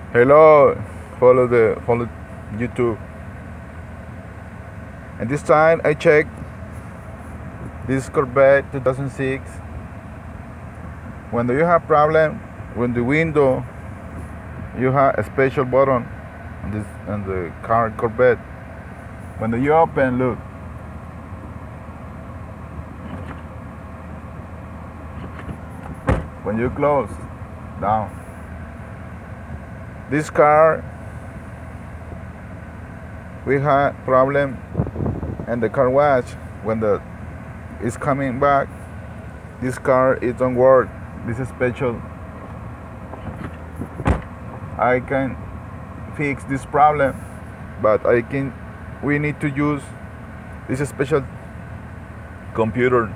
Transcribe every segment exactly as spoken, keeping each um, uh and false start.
Hello, follow the follow YouTube. And this time I check this Corvette two thousand six. When you have problem with the window, you have a special button on this on the car Corvette. When you open, look. When you close, down. This car, we had problem in the car wash. When the is coming back, this car it don't work. This is special. I can fix this problem, but I can. We need to use this special computer.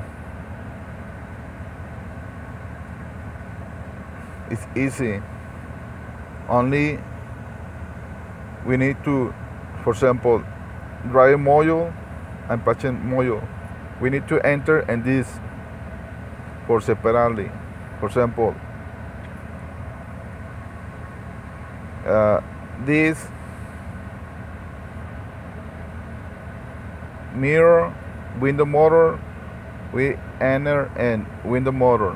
It's easy. Only we need to, for example, drive module and patient module. We need to enter in this for separately. For example, uh, this mirror window motor, we enter in window motor.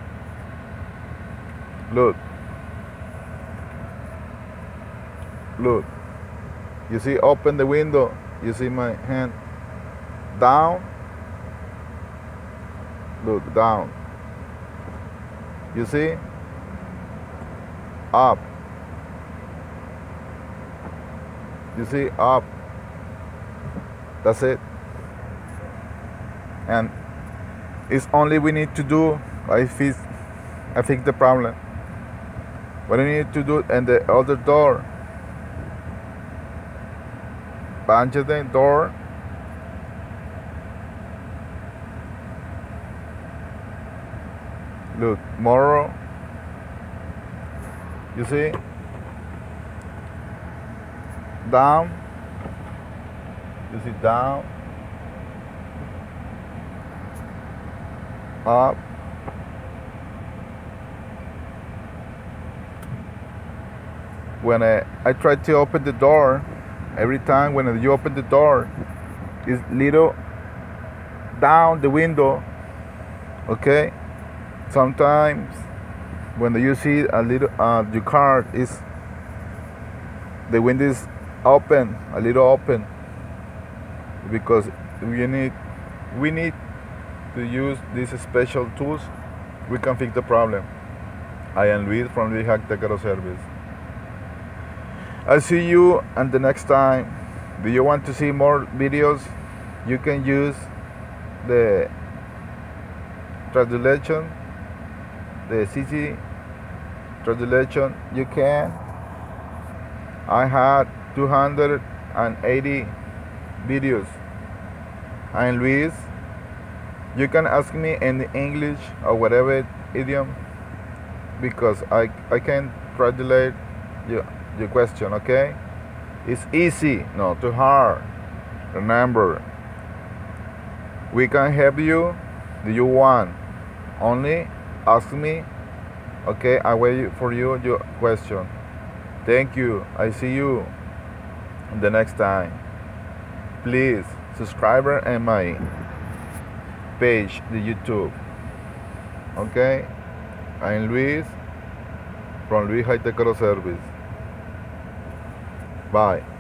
Look. Look. You see, open the window. You see my hand. Down. Look, down. You see? Up. You see, up. That's it. And it's only we need to do. I fix, I fix the problem. What I need to do in the other door. Punch the door. Look, more. You see? Down. You see down. Up. When I, I try to open the door, every time when you open the door, it's little down the window, okay? Sometimes when you see a little, uh, your car is, the window is open, a little open, because we need, we need to use these special tools, we can fix the problem. I am Luis from Luis Hack Service. I'll see you and the next time. Do you want to see more videos? You can use the translation, the C C translation. You can. I had two hundred eighty videos. I'm Luis. You can ask me in English or whatever idiom, because I, I can translate you. Your question, okay? It's easy, not too hard. Remember, we can help you. Do you want? Only ask me, okay? I wait for you your question. Thank you. I see you the next time. Please subscribe and my page, the YouTube. Okay? I'm Luis from Luis High Tech Service. Bye.